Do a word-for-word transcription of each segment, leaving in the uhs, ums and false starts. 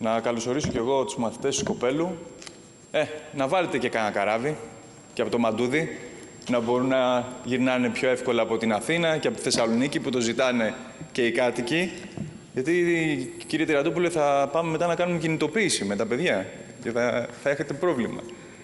Να καλωσορίσω κι εγώ τους μαθητές του Κοπέλου. Ε, να βάλετε και κανένα καράβι και από το Μαντούδι, να μπορούν να γυρνάνε πιο εύκολα από την Αθήνα και από τη Θεσσαλονίκη που το ζητάνε και οι κάτοικοι. Γιατί, κύριε Τριαντόπουλε, θα πάμε μετά να κάνουμε κινητοποίηση με τα παιδιά και θα, θα έχετε πρόβλημα.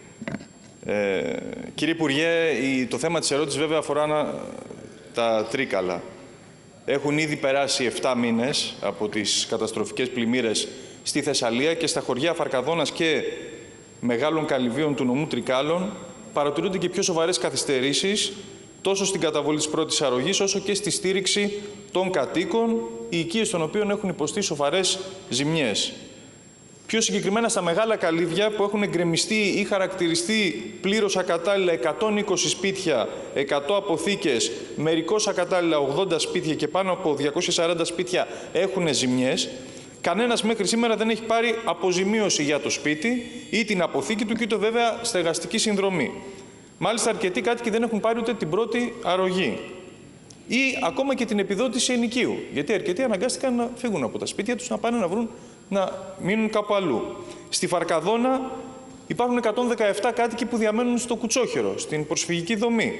Ε, κύριε Υπουργέ, το θέμα της ερώτησης βέβαια αφορά τα Τρίκαλα. Έχουν ήδη περάσει επτά μήνες από τις καταστροφικές πλημμύρες στη Θεσσαλία και στα χωριά Φαρκαδόνας και Μεγάλων Καλυβίων του νομού Τρικάλων παρατηρούνται και πιο σοβαρές καθυστερήσεις τόσο στην καταβολή της πρώτης αρρωγής όσο και στη στήριξη των κατοίκων, οι οικίες των οποίων έχουν υποστεί σοβαρές ζημιές. Πιο συγκεκριμένα στα Μεγάλα Καλύβια που έχουν εγκρεμιστεί ή χαρακτηριστεί πλήρως ακατάλληλα εκατόν είκοσι σπίτια, εκατό αποθήκες, μερικώς ακατάλληλα ογδόντα σπίτια και πάνω από διακόσια σαράντα σπίτια έχουν ζημιές. Κανένας μέχρι σήμερα δεν έχει πάρει αποζημίωση για το σπίτι ή την αποθήκη του και ούτε βέβαια στεγαστική συνδρομή. Μάλιστα, αρκετοί κάτοικοι δεν έχουν πάρει ούτε την πρώτη αρρωγή ή ακόμα και την επιδότηση ενοικίου. Γιατί αρκετοί αναγκάστηκαν να φύγουν από τα σπίτια τους, να πάνε να βρουν να μείνουν κάπου αλλού. Στη Φαρκαδόνα υπάρχουν εκατόν δεκαεπτά κάτοικοι που διαμένουν στο Κουτσόχερο, στην προσφυγική δομή.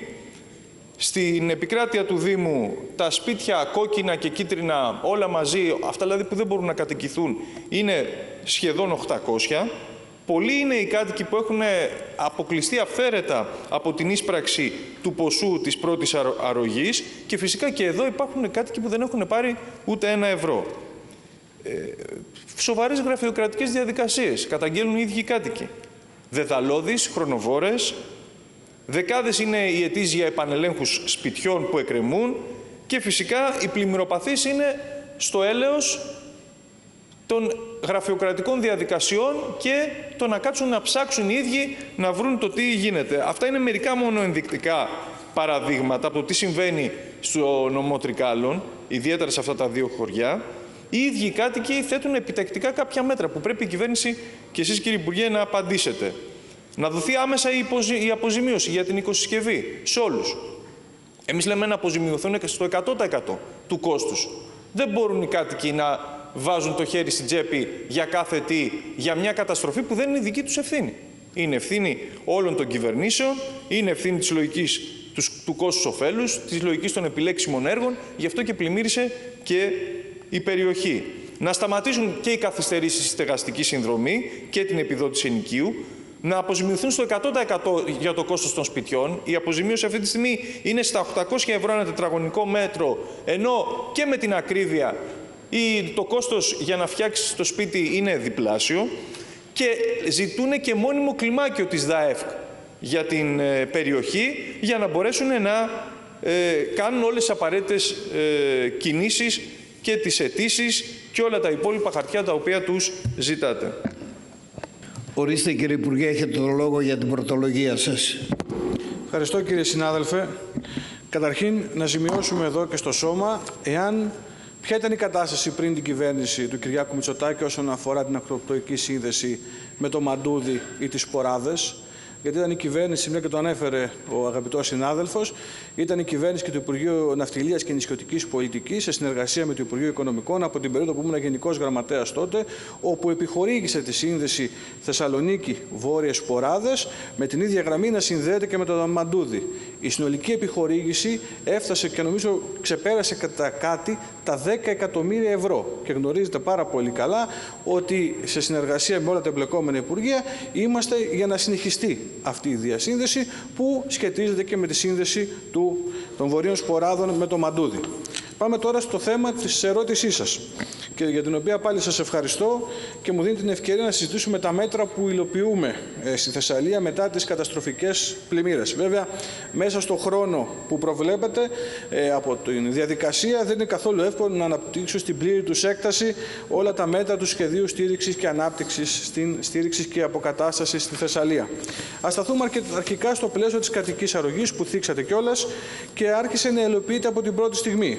Στην επικράτεια του Δήμου, τα σπίτια κόκκινα και κίτρινα όλα μαζί, αυτά δηλαδή που δεν μπορούν να κατοικηθούν, είναι σχεδόν οκτακόσια. Πολλοί είναι οι κάτοικοι που έχουν αποκλειστεί αυθαίρετα από την ίσπραξη του ποσού της πρώτης αρρωγής και φυσικά και εδώ υπάρχουν κάτοικοι που δεν έχουν πάρει ούτε ένα ευρώ. Ε, σοβαρές γραφειοκρατικές διαδικασίες καταγγέλνουν οι ίδιοι οι κάτοικοι. Δεδαλώδεις, χρονοβόρες, δεκάδες είναι οι αιτήσεις για επανελέγχους σπιτιών που εκκρεμούν και φυσικά οι πλημμυροπαθείς είναι στο έλεος των γραφειοκρατικών διαδικασιών και το να κάτσουν να ψάξουν οι ίδιοι να βρουν το τι γίνεται. Αυτά είναι μερικά μόνο ενδεικτικά παραδείγματα από το τι συμβαίνει στο νομό Τρικάλων, ιδιαίτερα σε αυτά τα δύο χωριά. Οι ίδιοι οι κάτοικοι θέτουν επιτακτικά κάποια μέτρα που πρέπει η κυβέρνηση και εσείς, κύριε Υπουργέ, να απαντήσετε. Να δοθεί άμεσα η αποζημίωση για την οικοσυσκευή σε όλους. Εμείς λέμε να αποζημιωθούν στο εκατό τοις εκατό του κόστους. Δεν μπορούν οι κάτοικοι να βάζουν το χέρι στην τσέπη για κάθε τι, για μια καταστροφή που δεν είναι δική τους ευθύνη. Είναι ευθύνη όλων των κυβερνήσεων, είναι ευθύνη της λογικής του, του κόστους ωφέλους, της λογικής των επιλέξιμων έργων, γι' αυτό και πλημμύρισε και η περιοχή. Να σταματήσουν και οι καθυστερήσεις στη στεγαστική συνδρομή και την επιδότηση ενοικίου, να αποζημιωθούν στο εκατό τοις εκατό για το κόστος των σπιτιών. Η αποζημίωση αυτή τη στιγμή είναι στα οκτακόσια ευρώ ένα τετραγωνικό μέτρο, ενώ και με την ακρίβεια το κόστος για να φτιάξει το σπίτι είναι διπλάσιο και ζητούν και μόνιμο κλιμάκιο της ΔΑΕΦΚ για την ε, περιοχή για να μπορέσουν να ε, κάνουν όλες τις απαραίτητες ε, κινήσεις και τις αιτήσεις και όλα τα υπόλοιπα χαρτιά τα οποία τους ζητάτε. Ορίστε, κύριε Υπουργέ, έχετε το λόγο για την πρωτολογία σας. Ευχαριστώ, κύριε συνάδελφε. Καταρχήν, να σημειώσουμε εδώ και στο Σώμα εάν ποια ήταν η κατάσταση πριν την κυβέρνηση του Κυριάκου Μητσοτάκη όσον αφορά την ακτοπλοϊκή σύνδεση με το Μαντούδι ή τις Σποράδες. Γιατί ήταν η κυβέρνηση, μια και το ανέφερε ο αγαπητός συνάδελφος, ήταν η κυβέρνηση και το Υπουργείο Ναυτιλίας και Νησιωτικής Πολιτικής σε συνεργασία με το Υπουργείο Οικονομικών από την περίοδο που ήμουν Γενικός Γραμματέας τότε, όπου επιχορήγησε τη σύνδεση Θεσσαλονίκη-Βόρειες Σποράδες με την ίδια γραμμή να συνδέεται και με το Μαντούδι. Η συνολική επιχορήγηση έφτασε και νομίζω ξεπέρασε κατά κάτι τα δέκα εκατομμύρια ευρώ. Και γνωρίζετε πάρα πολύ καλά ότι σε συνεργασία με όλα τα εμπλεκόμενα υπουργεία είμαστε για να συνεχιστεί αυτή η διασύνδεση που σχετίζεται και με τη σύνδεση του, των Βορείων Σποράδων με το Μαντούδι. Πάμε τώρα στο θέμα της ερώτησής σας, και για την οποία πάλι σας ευχαριστώ και μου δίνει την ευκαιρία να συζητήσουμε τα μέτρα που υλοποιούμε ε, στη Θεσσαλία μετά τις καταστροφικές πλημμύρες. Βέβαια, μέσα στο χρόνο που προβλέπετε ε, από τη διαδικασία δεν είναι καθόλου εύκολο να αναπτύξω στην πλήρη τους έκταση όλα τα μέτρα του σχεδίου στήριξης και ανάπτυξης, στην στήριξης και αποκατάστασης στη Θεσσαλία. Ας σταθούμε αρχικά στο πλαίσιο της κατοικής αρρωγής που θίξατε κιόλας και άρχισε να υλοποιείται από την πρώτη στιγμή.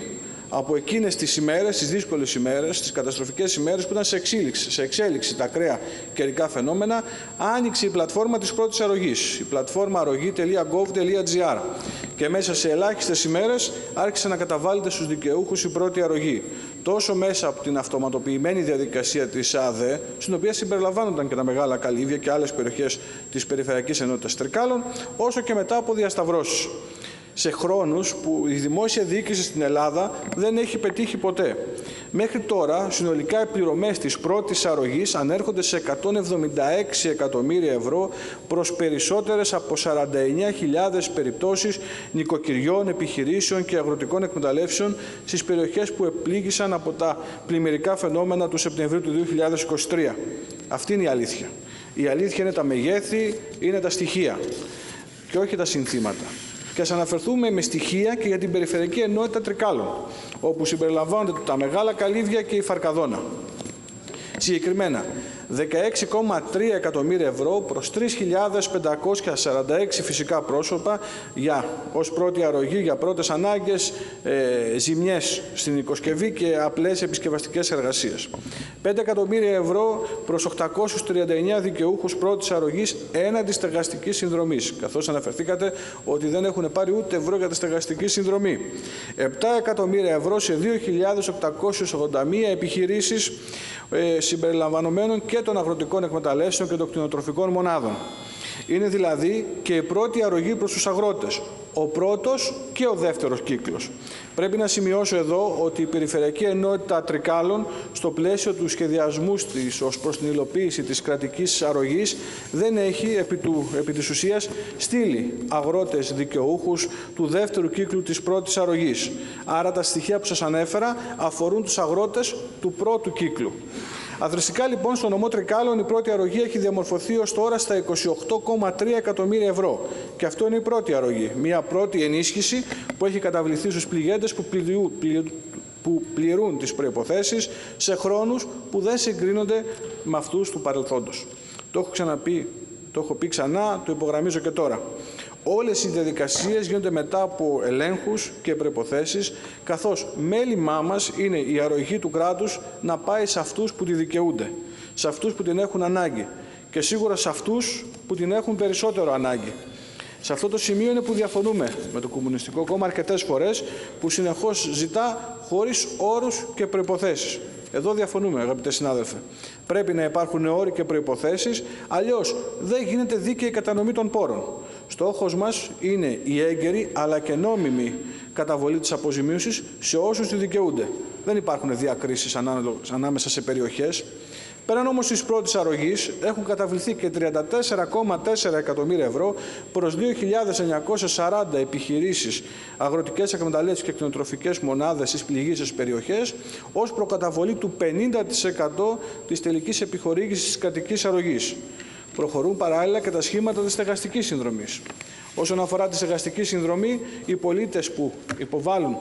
από εκείνες τις ημέρες, τις δύσκολες ημέρες, τις καταστροφικές ημέρες που ήταν σε εξέλιξη, σε εξέλιξη τα ακραία καιρικά φαινόμενα, άνοιξε η πλατφόρμα της πρώτης αρρωγής, η πλατφόρμα αρρωγή τελεία γκοβ τελεία τζι άρ, και μέσα σε ελάχιστες ημέρες άρχισε να καταβάλλεται στους δικαιούχους η πρώτη αρρωγή. Τόσο μέσα από την αυτοματοποιημένη διαδικασία της ΑΔΕ, στην οποία συμπεριλαμβάνονταν και τα μεγάλα καλύβια και άλλες περιοχές της Περιφερειακής Ενότητας Τρικάλων, όσο και μετά από διασταυρώσεις. Σε χρόνους που η δημόσια διοίκηση στην Ελλάδα δεν έχει πετύχει ποτέ. Μέχρι τώρα, συνολικά οι πληρωμές της πρώτης αρρωγής ανέρχονται σε εκατόν εβδομήντα έξι εκατομμύρια ευρώ προς περισσότερες από σαράντα εννέα χιλιάδες περιπτώσεις νοικοκυριών, επιχειρήσεων και αγροτικών εκμεταλλεύσεων στις περιοχές που επλήγησαν από τα πλημμυρικά φαινόμενα του Σεπτεμβρίου του δύο χιλιάδες είκοσι τρία. Αυτή είναι η αλήθεια. Η αλήθεια είναι τα μεγέθη, είναι τα στοιχεία και όχι τα συνθήματα. Και ας αναφερθούμε με στοιχεία και για την Περιφερειακή Ενότητα Τρικάλων, όπου συμπεριλαμβάνονται τα μεγάλα καλύβια και η Φαρκαδόνα. Συγκεκριμένα, δεκαέξι κόμμα τρία εκατομμύρια ευρώ προς τρεις χιλιάδες πεντακόσια σαράντα έξι φυσικά πρόσωπα για, ως πρώτη αρρωγή για πρώτες ανάγκες, ε, ζημιές στην οικοσκευή και απλές επισκευαστικές εργασίες. πέντε εκατομμύρια ευρώ προς οκτακόσιους τριάντα εννέα δικαιούχους πρώτης αρρωγής έναντι στεγαστικής συνδρομής, καθώς αναφερθήκατε ότι δεν έχουν πάρει ούτε ευρώ για τη στεγαστική συνδρομή. επτά εκατομμύρια ευρώ σε δύο χιλιάδες οκτακόσιες ογδόντα μία επιχειρήσεις ε, συμπεριλαμβανομένων και των αγροτικών εκμεταλλεύσεων και των κτηνοτροφικών μονάδων. Είναι δηλαδή και η πρώτη αρρωγή προς τους αγρότες, ο πρώτος και ο δεύτερος κύκλος. Πρέπει να σημειώσω εδώ ότι η Περιφερειακή Ενότητα Τρικάλων, στο πλαίσιο του σχεδιασμού της ως προς την υλοποίηση της κρατικής αρρωγής, δεν έχει επί, του, επί της ουσίας στείλει αγρότες δικαιούχους του δεύτερου κύκλου της πρώτης αρρωγής. Άρα τα στοιχεία που σας ανέφερα αφορούν τους αγρότες του πρώτου κύκλου. Αθρηστικά λοιπόν στο νομό Τρικάλων η πρώτη αρρωγή έχει διαμορφωθεί ως τώρα στα είκοσι οκτώ κόμμα τρία εκατομμύρια ευρώ. Και αυτό είναι η πρώτη αρρωγή. Μια πρώτη ενίσχυση που έχει καταβληθεί στους πληγέντες που, πληρού, που πληρούν τις προϋποθέσεις σε χρόνους που δεν συγκρίνονται με αυτούς του παρελθόντος. Το έχω ξαναπεί, το έχω πει ξανά, το υπογραμμίζω και τώρα. Όλες οι διαδικασίες γίνονται μετά από ελέγχους και προϋποθέσεις, καθώς μέλημά μας είναι η αρρωγή του κράτους να πάει σε αυτούς που τη δικαιούνται, σε αυτούς που την έχουν ανάγκη και σίγουρα σε αυτούς που την έχουν περισσότερο ανάγκη. Σε αυτό το σημείο είναι που διαφωνούμε με το Κομμουνιστικό Κόμμα αρκετές φορές, που συνεχώς ζητά χωρίς όρους και προϋποθέσεις. Εδώ διαφωνούμε, αγαπητέ συνάδελφε. Πρέπει να υπάρχουν όροι και προϋποθέσεις, αλλιώς δεν γίνεται δίκαιη κατανομή των πόρων. Στόχος μας είναι η έγκαιρη αλλά και νόμιμη καταβολή της αποζημίωσης σε όσους τη δικαιούνται. Δεν υπάρχουν διακρίσεις ανάμεσα σε περιοχές. Πέραν όμως της πρώτης αρρωγής, έχουν καταβληθεί και τριάντα τέσσερα κόμμα τέσσερα εκατομμύρια ευρώ προς δύο χιλιάδες εννιακόσιες σαράντα επιχειρήσεις, αγροτικές εκμεταλλεύσεις και κτηνοτροφικές μονάδες στις πληγείσες περιοχές, ως προκαταβολή του πενήντα τοις εκατό της τελικής επιχορήγησης της κρατικής αρρωγής. Προχωρούν παράλληλα και τα σχήματα της στεγαστικής συνδρομής. Όσον αφορά τη στεγαστική συνδρομή, οι πολίτες που υποβάλλουν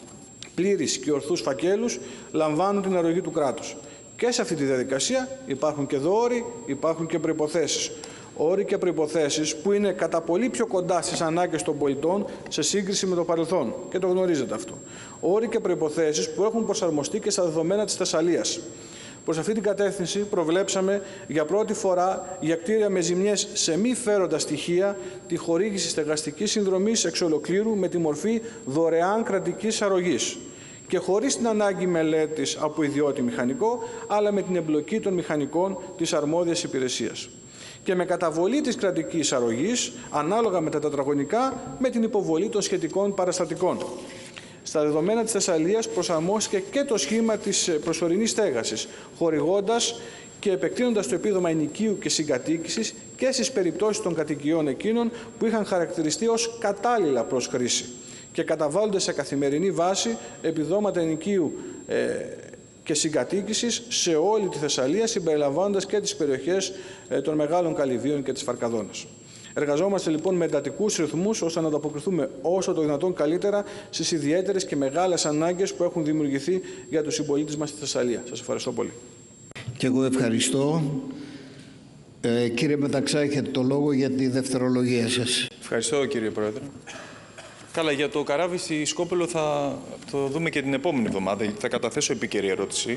πλήρεις και ορθούς φακέλους λαμβάνουν την αρρωγή του κράτους. Και σε αυτή τη διαδικασία υπάρχουν και εδώ όροι, υπάρχουν και προϋποθέσεις. Όροι και προϋποθέσεις που είναι κατά πολύ πιο κοντά στις ανάγκες των πολιτών σε σύγκριση με το παρελθόν. Και το γνωρίζετε αυτό. Όροι και προϋποθέσεις που έχουν προσαρμοστεί και στα δεδομένα της Θεσσαλίας. Προς αυτή την κατεύθυνση προβλέψαμε για πρώτη φορά για κτίρια με ζημιές σε μη φέροντα στοιχεία τη χορήγηση στεγαστικής συνδρομής εξ ολοκλήρου με τη μορφή δωρεάν κρατικής αρρωγής και χωρίς την ανάγκη μελέτης από ιδιώτη μηχανικό, αλλά με την εμπλοκή των μηχανικών της αρμόδιας υπηρεσίας. Και με καταβολή της κρατικής αρρωγής, ανάλογα με τα τετραγωνικά, με την υποβολή των σχετικών παραστατικών. Στα δεδομένα της Θεσσαλίας προσαρμόστηκε και το σχήμα της προσωρινής στέγασης, χορηγώντας και επεκτείνοντας το επίδομα ενοικίου και συγκατοίκησης και στις περιπτώσεις των κατοικιών εκείνων που είχαν χαρακτηριστεί ως κατάλληλα προς χρήση και καταβάλλονται σε καθημερινή βάση επιδόματα ενοικίου ε, και συγκατοίκησης σε όλη τη Θεσσαλία, συμπεριλαμβάνοντας και τις περιοχές ε, των μεγάλων καλυβίων και της Φαρκαδόνας. Εργαζόμαστε λοιπόν με εντατικούς ρυθμούς ώστε να ανταποκριθούμε όσο το δυνατόν καλύτερα στις ιδιαίτερες και μεγάλες ανάγκες που έχουν δημιουργηθεί για τους συμπολίτες μας στη Θεσσαλία. Σας ευχαριστώ πολύ. Και εγώ ευχαριστώ. Ε, κύριε Μεταξά, έχετε το λόγο για τη δευτερολογία σας. Ευχαριστώ, κύριε Πρόεδρε. Καλά, για το καράβι στη Σκόπελο θα το δούμε και την επόμενη εβδομάδα, γιατί θα καταθέσω επίκαιρη ερώτηση.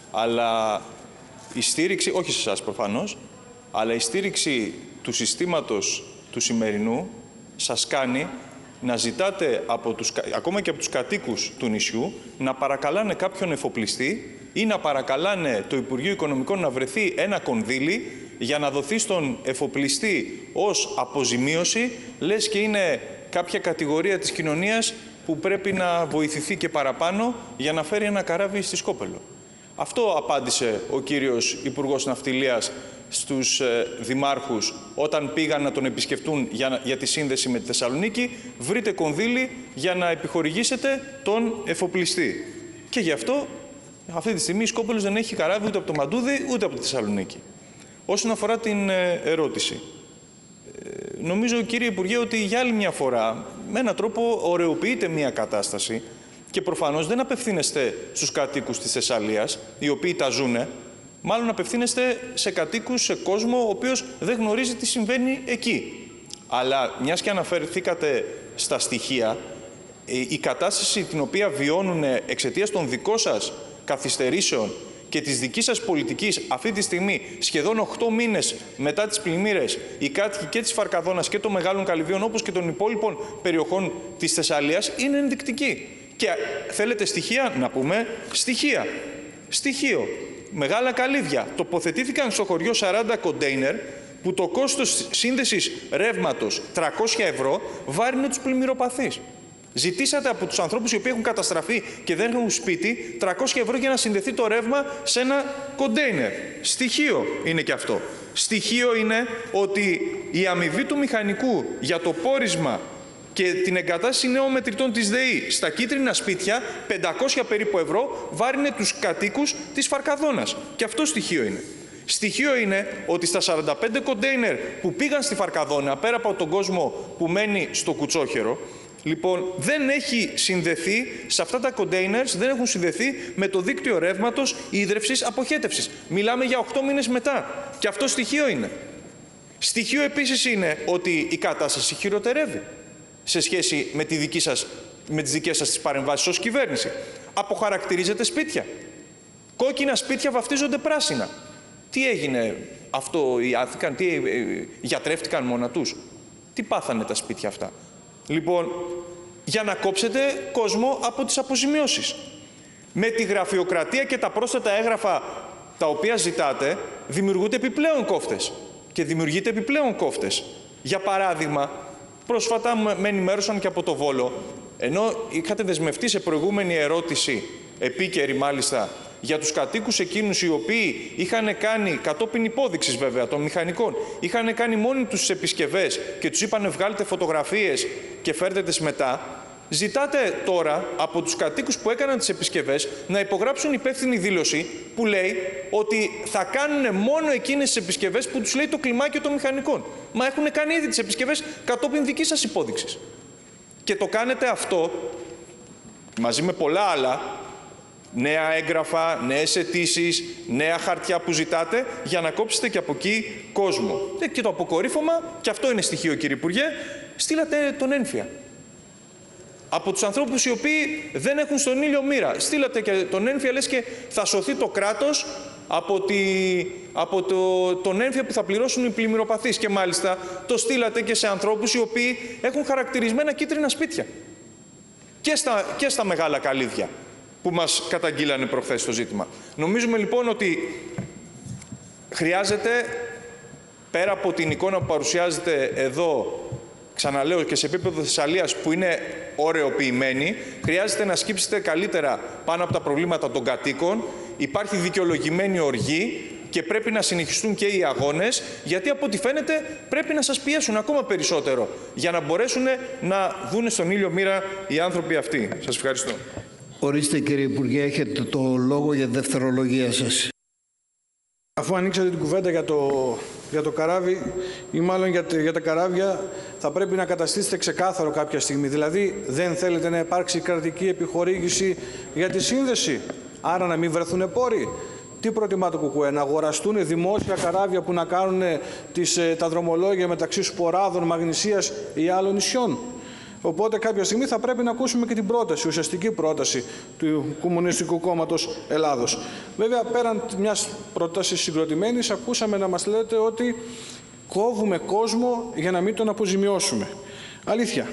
Αλλά η στήριξη, όχι σε εσάς προφανώς, αλλά η στήριξη του συστήματος του σημερινού σας κάνει να ζητάτε από τους, ακόμα και από τους κατοίκους του νησιού να παρακαλάνε κάποιον εφοπλιστή ή να παρακαλάνε το Υπουργείο Οικονομικών να βρεθεί ένα κονδύλι για να δοθεί στον εφοπλιστή ως αποζημίωση, λες και είναι κάποια κατηγορία της κοινωνίας που πρέπει να βοηθηθεί και παραπάνω για να φέρει ένα καράβι στη Σκόπελο. Αυτό απάντησε ο κύριος Υπουργός Ναυτιλίας στους ε, δημάρχους όταν πήγαν να τον επισκεφτούν για, για τη σύνδεση με τη Θεσσαλονίκη. Βρείτε κονδύλι για να επιχορηγήσετε τον εφοπλιστή. Και γι' αυτό αυτή τη στιγμή η Σκόπελος δεν έχει καράβι ούτε από το Μαντούδι ούτε από τη Θεσσαλονίκη. Όσον αφορά την ε, ερώτηση, ε, νομίζω κύριε Υπουργέ ότι για άλλη μια φορά με έναν τρόπο ωρεοποιείται μια κατάσταση και προφανώς δεν απευθύνεστε στους κατοίκους της Θεσσαλίας, οι οποίοι τα ζουνε, μάλλον απευθύνεστε σε κατοίκους, σε κόσμο ο οποίος δεν γνωρίζει τι συμβαίνει εκεί. Αλλά μιας και αναφερθήκατε στα στοιχεία, η κατάσταση την οποία βιώνουν εξαιτίας των δικών σας καθυστερήσεων και της δικής σας πολιτικής αυτή τη στιγμή, σχεδόν οκτώ μήνες μετά τις πλημμύρες, οι κάτοικοι και της Φαρκαδόνας και των Μεγάλων Καλυβίων, όπως και των υπόλοιπων περιοχών της Θεσσαλίας, είναι ενδεικτική. Και θέλετε στοιχεία, να πούμε στοιχεία. Στοιχείο. Μεγάλα Καλύβια. Τοποθετήθηκαν στο χωριό σαράντα κοντέινερ που το κόστος σύνδεσης ρεύματος τριακόσια ευρώ βάρινε τους πλημμυροπαθείς. Ζητήσατε από τους ανθρώπους οι οποίοι έχουν καταστραφεί και δεν έχουν σπίτι τριακόσια ευρώ για να συνδεθεί το ρεύμα σε ένα κοντέινερ. Στοιχείο είναι και αυτό. Στοιχείο είναι ότι η αμοιβή του μηχανικού για το πόρισμα και την εγκατάσταση νέων μετρητών της ΔΕΗ στα κίτρινα σπίτια, πεντακόσια περίπου ευρώ, βάρινε τους κατοίκους της Φαρκαδόνας. Και αυτό στοιχείο είναι. Στοιχείο είναι ότι στα σαράντα πέντε κοντέινερ που πήγαν στη Φαρκαδόνα, πέρα από τον κόσμο που μένει στο Κουτσόχερο, λοιπόν, δεν έχει συνδεθεί, σε αυτά τα κοντέινερς δεν έχουν συνδεθεί με το δίκτυο ρεύματος, ίδρευσης, αποχέτευσης. Μιλάμε για οκτώ μήνες μετά. Και αυτό στοιχείο είναι. Στοιχείο επίσης είναι ότι η κατάσταση χειροτερεύει σε σχέση με, τη δική σας, με τις δικές σας τις παρεμβάσεις ως κυβέρνηση. Αποχαρακτηρίζετε σπίτια. Κόκκινα σπίτια βαφτίζονται πράσινα. Τι έγινε αυτό, ιάθηκαν, τι, ε, γιατρεύτηκαν μόνα τους. Τι πάθανε τα σπίτια αυτά. Λοιπόν, για να κόψετε κόσμο από τις αποζημιώσεις. Με τη γραφειοκρατία και τα πρόσθετα έγγραφα τα οποία ζητάτε, δημιουργούνται επιπλέον κόφτες. Και δημιουργείται επιπλέον κόφτες. Για παράδειγμα, πρόσφατα με ενημέρωσαν και από το Βόλο, ενώ είχατε δεσμευτεί σε προηγούμενη ερώτηση, επίκαιρη μάλιστα, για τους κατοίκους εκείνους οι οποίοι είχαν κάνει, κατόπιν υπόδειξης βέβαια των μηχανικών, είχαν κάνει μόνοι τους τις επισκευές και τους είπανε βγάλετε φωτογραφίες και φέρτε τις μετά, ζητάτε τώρα από τους κατοίκους που έκαναν τις επισκευές να υπογράψουν υπεύθυνη δήλωση που λέει ότι θα κάνουν μόνο εκείνες τις επισκευές που τους λέει το κλιμάκιο των μηχανικών. Μα έχουν κάνει ήδη τις επισκευές κατόπιν δικής σας υπόδειξης. Και το κάνετε αυτό μαζί με πολλά άλλα, νέα έγγραφα, νέες αιτήσεις, νέα χαρτιά που ζητάτε για να κόψετε και από εκεί κόσμο. Και το αποκορύφωμα, και αυτό είναι στοιχείο κύριε Υπουργέ, στείλατε τον Ένφια. Από τους ανθρώπους οι οποίοι δεν έχουν στον ήλιο μοίρα. Στείλατε και τον Ένφια, λες και θα σωθεί το κράτος από, τη, από το, τον Ένφια που θα πληρώσουν οι πλημμυροπαθείς. Και μάλιστα το στείλατε και σε ανθρώπους οι οποίοι έχουν χαρακτηρισμένα κίτρινα σπίτια. Και στα, και στα Μεγάλα Καλύβια που μας καταγγείλανε προχθές το ζήτημα. Νομίζουμε λοιπόν ότι χρειάζεται, πέρα από την εικόνα που παρουσιάζεται εδώ, ξαναλέω και σε επίπεδο Θεσσαλίας που είναι ωρεοποιημένη, χρειάζεται να σκύψετε καλύτερα πάνω από τα προβλήματα των κατοίκων. Υπάρχει δικαιολογημένη οργή και πρέπει να συνεχιστούν και οι αγώνες, γιατί από ό,τι φαίνεται πρέπει να σας πιέσουν ακόμα περισσότερο για να μπορέσουν να δούνε στον ήλιο μοίρα οι άνθρωποι αυτοί. Σας ευχαριστώ. Ορίστε κύριε Υπουργέ, έχετε το λόγο για δευτερολογία σας. Αφού ανοίξατε την κουβέντα για το, για το καράβι ή μάλλον για, για τα καράβια, θα πρέπει να καταστήσετε ξεκάθαρο κάποια στιγμή. Δηλαδή δεν θέλετε να υπάρξει κρατική επιχορήγηση για τη σύνδεση, άρα να μην βρεθούν πόροι. Τι προτιμά το ΚΚΕ, να αγοραστούν δημόσια καράβια που να κάνουν τις, τα δρομολόγια μεταξύ Σποράδων, Μαγνησίας ή άλλων νησιών. Οπότε κάποια στιγμή θα πρέπει να ακούσουμε και την πρόταση, ουσιαστική πρόταση του Κομμουνιστικού Κόμματος Ελλάδος. Βέβαια, πέραν μιας πρότασης συγκροτημένης, ακούσαμε να μας λέτε ότι κόβουμε κόσμο για να μην τον αποζημιώσουμε. Αλήθεια.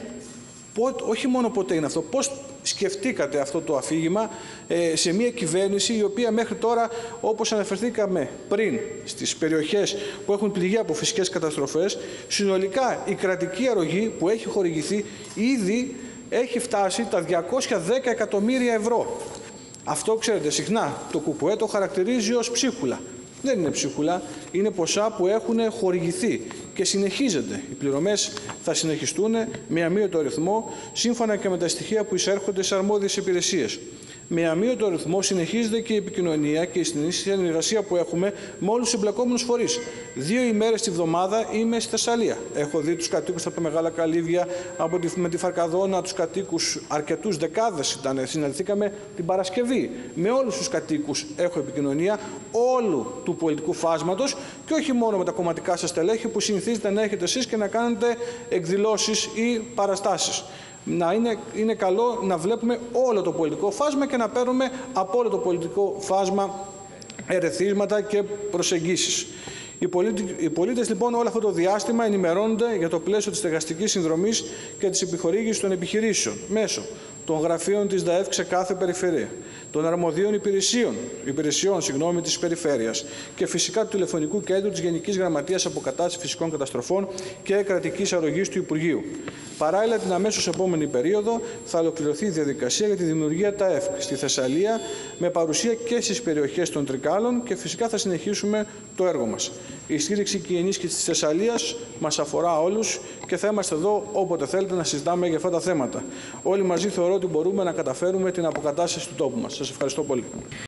Όχι μόνο ποτέ είναι αυτό. Πώς σκεφτήκατε αυτό το αφήγημα ε, σε μια κυβέρνηση η οποία μέχρι τώρα, όπως αναφερθήκαμε πριν, στις περιοχές που έχουν πληγεί από φυσικές καταστροφές, συνολικά η κρατική αρρωγή που έχει χορηγηθεί ήδη έχει φτάσει τα διακόσια δέκα εκατομμύρια ευρώ. Αυτό, ξέρετε, συχνά το ΚΚΕ το χαρακτηρίζει ως ψίχουλα. Δεν είναι ψίχουλα, είναι ποσά που έχουν χορηγηθεί και συνεχίζονται. Οι πληρωμές θα συνεχιστούν με αμύωτο ρυθμό, σύμφωνα και με τα στοιχεία που εισέρχονται σε αρμόδιες υπηρεσίες. Με αμύωτο ρυθμό συνεχίζεται και η επικοινωνία και η συνεργασία που έχουμε με όλους τους εμπλεκόμενους φορείς. Δύο ημέρες τη βδομάδα είμαι στη Θεσσαλία. Έχω δει τους κατοίκους από τα Μεγάλα Καλύβια, από τη, με τη Φαρκαδόνα, τους κατοίκους, αρκετούς δεκάδες ήταν. Συναντηθήκαμε την Παρασκευή. Με όλους τους κατοίκους έχω επικοινωνία όλου του πολιτικού φάσματος και όχι μόνο με τα κομματικά σας στελέχη που συνηθίζετε να έχετε εσείς και να κάνετε εκδηλώσεις ή παραστάσεις. Να είναι, είναι καλό να βλέπουμε όλο το πολιτικό φάσμα και να παίρνουμε από όλο το πολιτικό φάσμα ερεθίσματα και προσεγγίσεις. Οι, πολίτε, οι πολίτες λοιπόν όλο αυτό το διάστημα ενημερώνονται για το πλαίσιο της στεγαστικής συνδρομής και της επιχορήγησης των επιχειρήσεων μέσω των γραφείων της ΔΑΕΒ σε κάθε περιφέρεια, των αρμοδίων υπηρεσιών, υπηρεσιών συγγνώμη, της περιφέρειας και φυσικά του τηλεφωνικού κέντρου της Γενικής Γραμματείας Αποκατάστασης Φυσικών Καταστροφών και Κρατικής Αρρωγής του Υπουργείου. Παράλληλα, την αμέσως επόμενη περίοδο θα ολοκληρωθεί η διαδικασία για τη δημιουργία ΤΑΕΦ στη Θεσσαλία με παρουσία και στις περιοχές των Τρικάλων και φυσικά θα συνεχίσουμε το έργο μας. Η στήριξη και η ενίσχυση της Θεσσαλίας μας αφορά όλους και θα είμαστε εδώ όποτε θέλετε να συζητάμε για αυτά τα θέματα. Όλοι μαζί θεωρώ ότι μπορούμε να καταφέρουμε την αποκατάσταση του τόπου μας. Σας ευχαριστώ πολύ.